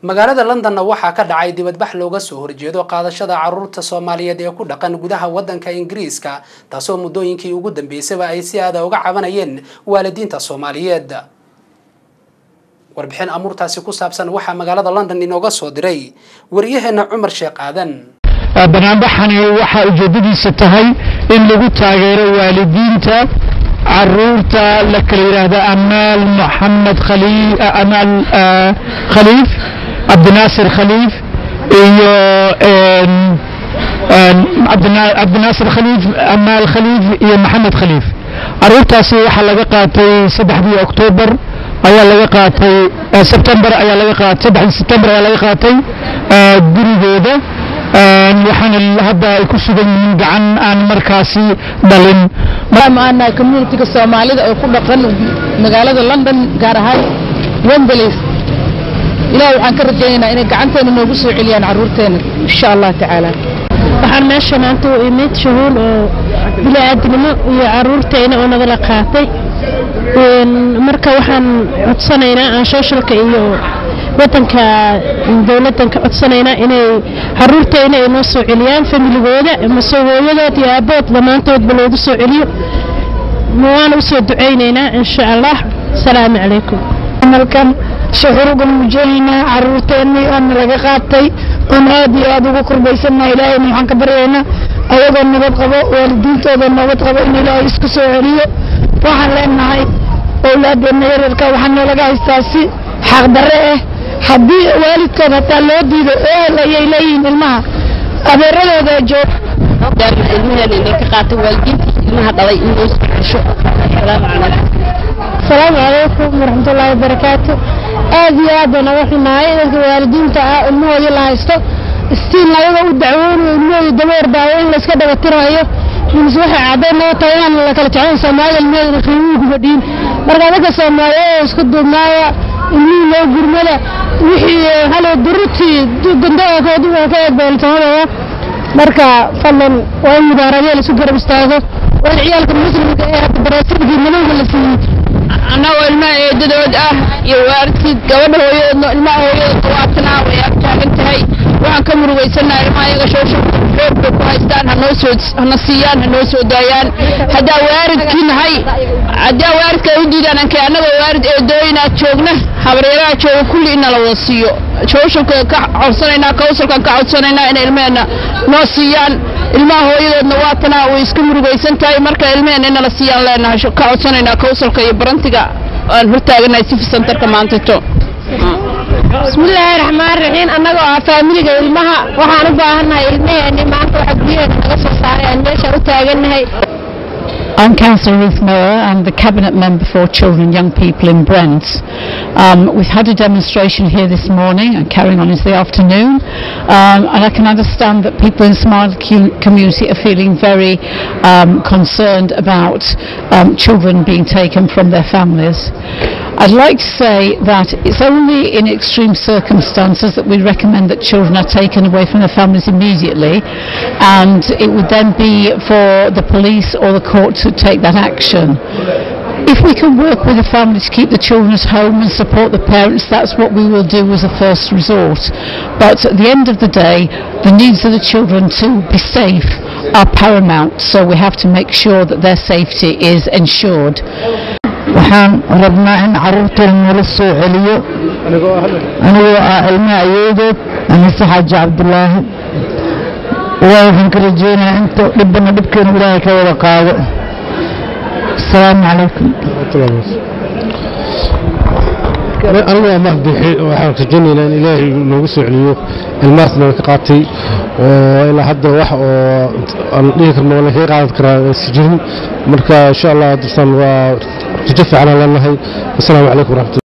magaalada London waxaa ka dhacay dibadbax looga soo horjeedo qaadashada carruurta Soomaaliyeed ee ku dhaqan gudaha wadanka Ingiriiska taasoo muddooyinkii ugu dambeysay ay si aad uga cabanayeen waalidiinta Soomaaliyeed warbixin amurtaasi ku saabsan waxa magaalada London inooga soo diray wariyaheena Cumar Sheekh Aadan barnaamijkani waxa ujeedadiisu tahay in lagu taageero waalidiinta carruurta la kala yiraahdo Amal Mohammed Khaliif Abdinaasir Khaliif iyo Abdinaasir Khaliif Amal Khaliif iyo Mohammed Khaliif carruurtaasi waxa laga qaatay 3 Oktoobar ayaa laga qaatay September ayaa laga qaatay 3 September ayaa laga qaatay gurigooda waxaan hadda ay ku sugan yihiin gacan aan markaasi dhalin maana community Soomaalida oo ku dhaqan magaalada London gaar ahaan Wembley ilaahay waxaan ka rajaynaynaa inay gacanteena noogu soo celiyaan carruurteena insha Allah taala waxaan meesha maanta u imid shuhul oo bini'aadnimo iyo carruurteena oo nagala qaatay marka waxaan codsanaynaa aan socialka iyo wadanka dawladdan ka codsanaynaa inay carruurteena ay noo soo celiyaan familigooda mas'uuliyadooda iyo aabood dhamaantoodba loogu soo celiyo waan u soo duceynaynaa insha Allah salaamu calaykum halkan shuhurugan mujahina carruurteena aan laga qaatay oo aad iyo aad ugu qurbaysanahay ilaahay waxaan ka baryaynaa ayagoo nabad qabo waalidiintooda nabad qabo in ilaahay isku soo celiyo waxaan leenahay awlaadeena yararka waxaan laga haystaa si xaq darre ah haddii waalidkood hataa loo diido ayay leeyihiin ilmaha adeeradooda joog ilmaheena inay ka qaatay waalidiinta ilmaha dhalay in loo soo cesho salaamu calaykum waraxmatullaahi wabarakaatu aad iyo aad baan uga xumahay dadka waalidiinta ah ilmahooda la haysto istiin ayaga u dacwoonayo ilmahooda dabeer baayo in la iska dhagatirayo mise waxay caddayn loo tahay inaan la kala jeclayn Soomaaliya ilmahooda qiimuhu ku fadhiin marka dadka Soomaaliyeed isku duubnaaya ilmihii loo gurmada wixii halo durutii gandahoodu waa ka beeltoonaya marka fadlan waa mudaarado la isu garab istaago waa ciyaalka muslimka ee baraasidii madowga la siiyay أنا والما يدود يوارث قبل هو الماء هو تواتنا ويأكلنتهاي وعن كمر ويسنا الماء يغشوش حب كويستان هنصيان هنوسو دايان هذا وارد كين هاي هذا وارد كودي أنا كأنه وارد دوينا تشوفنا حبريرا تشوف كل إن الوصيو شوشو كعصرنا كوسر كعصرنا إن الماء نصيان الماء هو يدواتنا ويسكمر ويسنتهاي مركا الماء إن الوصيان لنا كعصرنا كوسر كيبرنتجا هرتاجنا يصير سنتر كمان تتو بسم الله الرحمن الرحيم أنا جوا فاميلي المها وحنا بهنا المها إني ما أنتوا حبيبين أنا صار عندي شو تاجنا هاي I'm Councillor Ruth Mower. I'm the Cabinet Member for Children and Young People in Brent. We've had a demonstration here this morning and carrying on into the afternoon. And I can understand that people in the Somali community are feeling very concerned about children being taken from their families. I'd like to say that it's only in extreme circumstances that we recommend that children are taken away from their families immediately, and it would then be for the police or the court to take that action. If we can work with the family to keep the children at home and support the parents, that's what we will do as a first resort. But at the end of the day, the needs of the children to be safe are paramount, so we have to make sure that their safety is ensured. waxaan rabnaa in carruurteena la soo celiyo anigoo ilmo ayeedood Anise Xaaji Cabdulaahi waxaan ka rajeynayaa inta dhibana dhibkeena Ilaahay ka wada qaado assalaamu calaykum أنا ما بدي وحرك الجنين لأن إلهي نوجس عليه الماس من كقاتي وإلى حد واحد ليه ولا هي قاعد كرا السجن مركا إن شاء الله درسنا وتجفع على الله. السلام عليكم ورحمة الله.